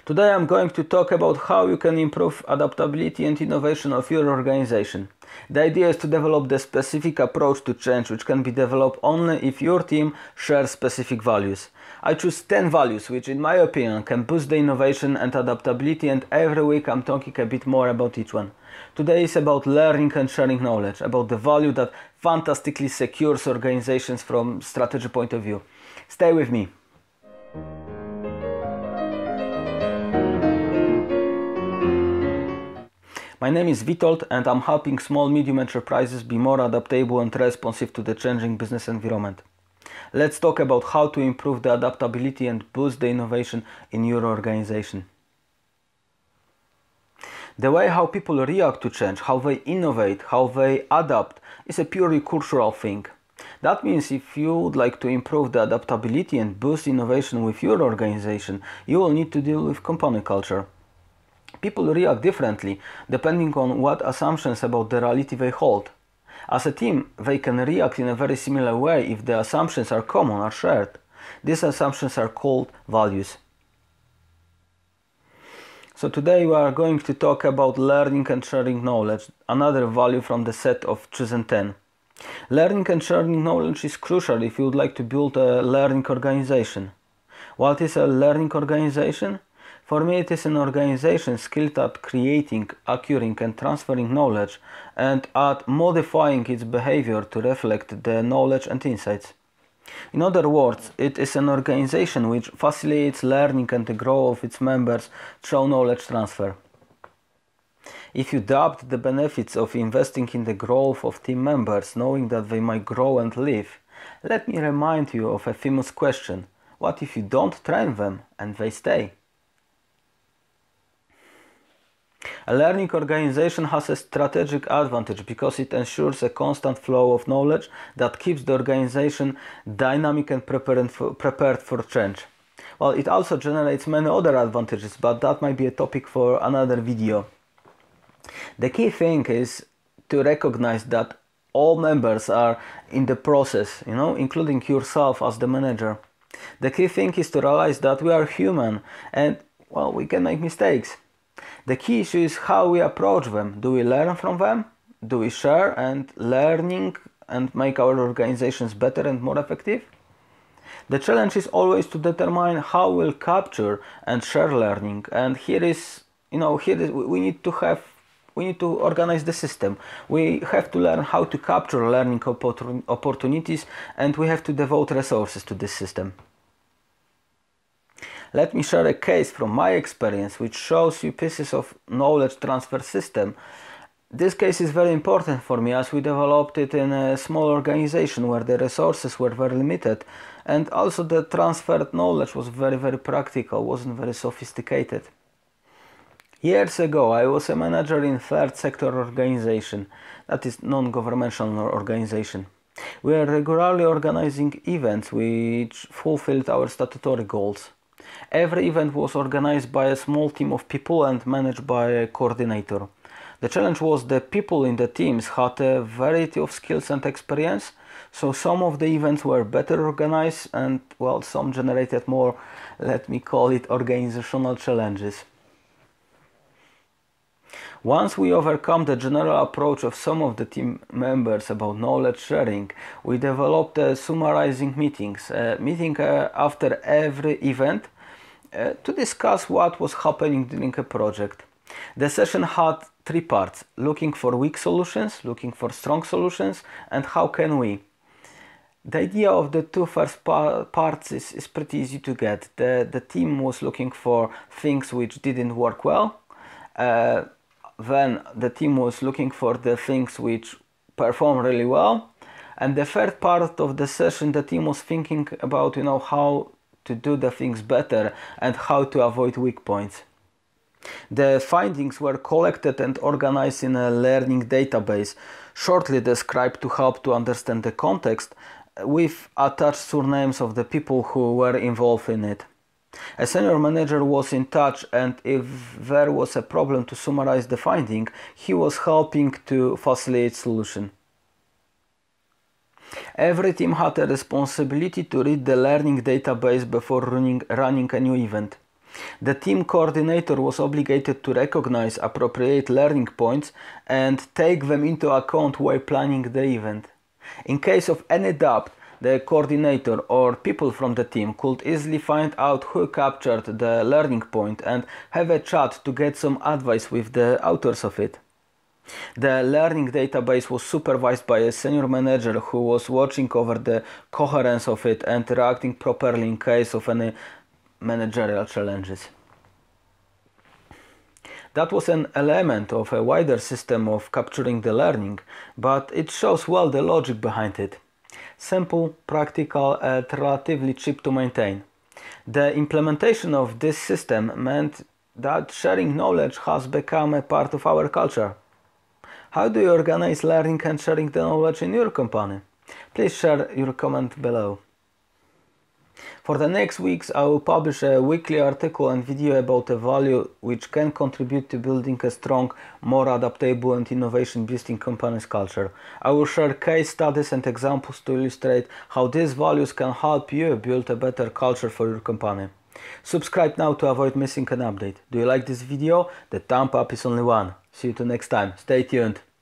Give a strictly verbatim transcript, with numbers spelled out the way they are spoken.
Today I'm going to talk about how you can improve adaptability and innovation of your organization. The idea is to develop the specific approach to change which can be developed only if your team shares specific values. I choose ten values which in my opinion can boost the innovation and adaptability, and every week I'm talking a bit more about each one. Today is about learning and sharing knowledge, about the value that fantastically secures organizations from strategy point of view. Stay with me. My name is Witold and I'm helping small medium enterprises be more adaptable and responsive to the changing business environment. Let's talk about how to improve the adaptability and boost the innovation in your organization. The way how people react to change, how they innovate, how they adapt is a purely cultural thing. That means if you would like to improve the adaptability and boost innovation with your organization, you will need to deal with company culture. People react differently depending on what assumptions about the reality they hold. As a team, they can react in a very similar way if the assumptions are common or shared. These assumptions are called values. So today we are going to talk about learning and sharing knowledge, another value from the set of chosen ten. Learning and sharing knowledge is crucial if you would like to build a learning organization. What is a learning organization? For me, it is an organization skilled at creating, acquiring and transferring knowledge and at modifying its behavior to reflect the knowledge and insights. In other words, it is an organization which facilitates learning and the growth of its members through knowledge transfer. If you doubt the benefits of investing in the growth of team members, knowing that they might grow and live, let me remind you of a famous question: what if you don't train them and they stay? A learning organization has a strategic advantage because it ensures a constant flow of knowledge that keeps the organization dynamic and prepared for, prepared for change. Well, it also generates many other advantages, but that might be a topic for another video. The key thing is to recognize that all members are in the process, you know, including yourself as the manager. The key thing is to realize that we are human and, well, we can make mistakes. The key issue is how we approach them. Do we learn from them? Do we share and learning and make our organizations better and more effective? The challenge is always to determine how we'll capture and share learning. And here is, you know, here is, we need to have, we need to organize the system. We have to learn how to capture learning opportunities, and we have to devote resources to this system. Let me share a case from my experience which shows you pieces of knowledge transfer system. This case is very important for me as we developed it in a small organization where the resources were very limited, and also the transferred knowledge was very very practical, wasn't very sophisticated. Years ago I was a manager in third sector organization, that is non-governmental organization. We were regularly organizing events which fulfilled our statutory goals. Every event was organized by a small team of people and managed by a coordinator. The challenge was that people in the teams had a variety of skills and experience, so some of the events were better organized and, well, some generated more, let me call it, organizational challenges. Once we overcome the general approach of some of the team members about knowledge sharing, we developed a summarizing meetings, a meeting uh, after every event uh, to discuss what was happening during a project. The session had three parts: looking for weak solutions, looking for strong solutions, and how can we. The idea of the two first pa parts is, is pretty easy to get. The, the team was looking for things which didn't work well. Uh, Then the team was looking for the things which perform really well, and the third part of the session the team was thinking about, you know, how to do the things better and how to avoid weak points. The findings were collected and organized in a learning database, shortly described to help to understand the context, with attached surnames of the people who were involved in it. A senior manager was in touch, and if there was a problem to summarize the finding, he was helping to facilitate solution. Every team had a responsibility to read the learning database before running, running a new event. The team coordinator was obligated to recognize appropriate learning points and take them into account while planning the event. In case of any doubt, the coordinator or people from the team could easily find out who captured the learning point and have a chat to get some advice with the authors of it. The learning database was supervised by a senior manager who was watching over the coherence of it and reacting properly in case of any managerial challenges. That was an element of a wider system of capturing the learning, but it shows well the logic behind it. Simple, practical, and relatively cheap to maintain. The implementation of this system meant that sharing knowledge has become a part of our culture. How do you organize learning and sharing the knowledge in your company? Please share your comment below. For the next weeks, I will publish a weekly article and video about a value which can contribute to building a strong, more adaptable and innovation-boosting company's culture. I will share case studies and examples to illustrate how these values can help you build a better culture for your company. Subscribe now to avoid missing an update. Do you like this video? The thumb up is only one. See you till next time. Stay tuned.